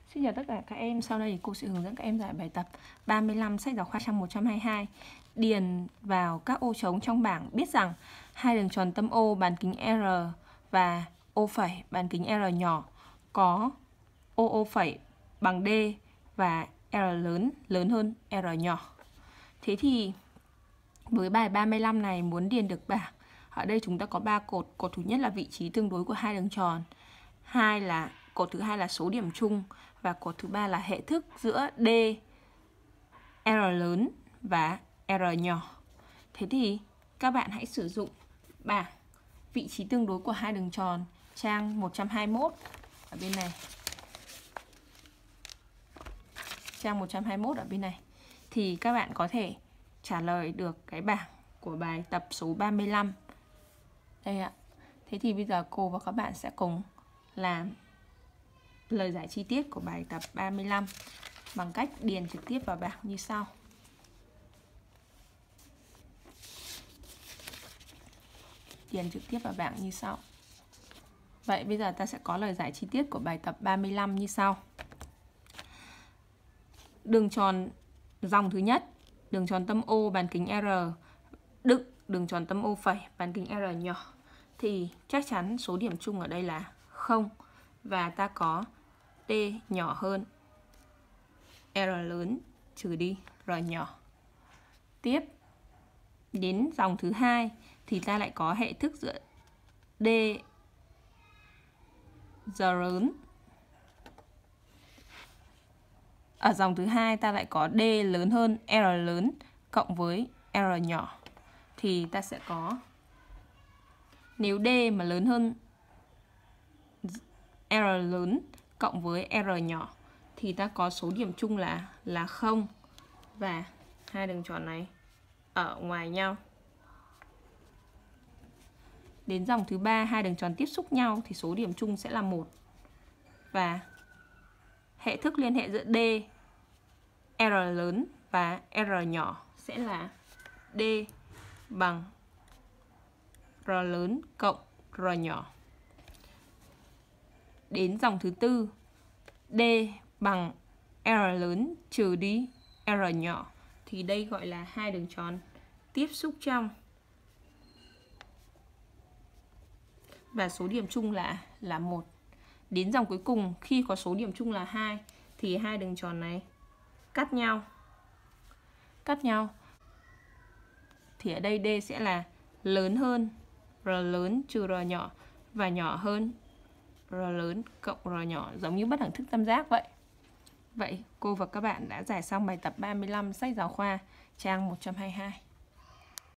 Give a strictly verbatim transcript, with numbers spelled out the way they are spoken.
Xin chào tất cả các em, sau đây thì cô sẽ hướng dẫn các em giải bài tập ba mươi lăm sách giáo khoa trang một trăm hai mươi hai. Điền vào các ô trống trong bảng biết rằng hai đường tròn tâm O bán kính R và O phẩy bán kính R nhỏ có O O phẩy bằng D và R lớn lớn hơn R nhỏ. Thế thì với bài ba mươi lăm này muốn điền được bảng, ở đây chúng ta có ba cột. Cột thứ nhất là vị trí tương đối của hai đường tròn. Hai là cột thứ hai là số điểm chung và cột thứ ba là hệ thức giữa D, R lớn và R nhỏ. Thế thì các bạn hãy sử dụng bảng vị trí tương đối của hai đường tròn trang một trăm hai mươi mốt ở bên này. Trang một trăm hai mươi mốt ở bên này thì các bạn có thể trả lời được cái bảng của bài tập số ba mươi lăm. Đây ạ. Thế thì bây giờ cô và các bạn sẽ cùng làm lời giải chi tiết của bài tập ba mươi lăm bằng cách điền trực tiếp vào bảng như sau. Điền trực tiếp vào bảng như sau. Vậy bây giờ ta sẽ có lời giải chi tiết của bài tập ba mươi lăm như sau. Đường tròn dòng thứ nhất, đường tròn tâm O bán kính R đựng đường tròn tâm O phẩy bán kính R nhỏ thì chắc chắn số điểm chung ở đây là không và ta có D nhỏ hơn R lớn trừ đi R nhỏ. Tiếp đến dòng thứ hai thì ta lại có hệ thức giữa D R lớn. Ở dòng thứ hai ta lại có D lớn hơn R lớn cộng với R nhỏ thì ta sẽ có, nếu D mà lớn hơn R lớn cộng với R nhỏ thì ta có số điểm chung là là không và hai đường tròn này ở ngoài nhau. Đến dòng thứ ba, hai đường tròn tiếp xúc nhau thì số điểm chung sẽ là một và hệ thức liên hệ giữa D R lớn và R nhỏ sẽ là D bằng R lớn cộng R nhỏ. Đến dòng thứ tư, D bằng R lớn trừ đi R nhỏ thì đây gọi là hai đường tròn tiếp xúc trong và số điểm chung là là một. Đến dòng cuối cùng, khi có số điểm chung là hai thì hai đường tròn này cắt nhau. Cắt nhau. Thì ở đây D sẽ là lớn hơn R lớn trừ R nhỏ và nhỏ hơn R lớn cộng R nhỏ, giống như bất đẳng thức tam giác vậy. Vậy cô và các bạn đã giải xong bài tập ba mươi lăm sách giáo khoa trang một trăm hai mươi hai.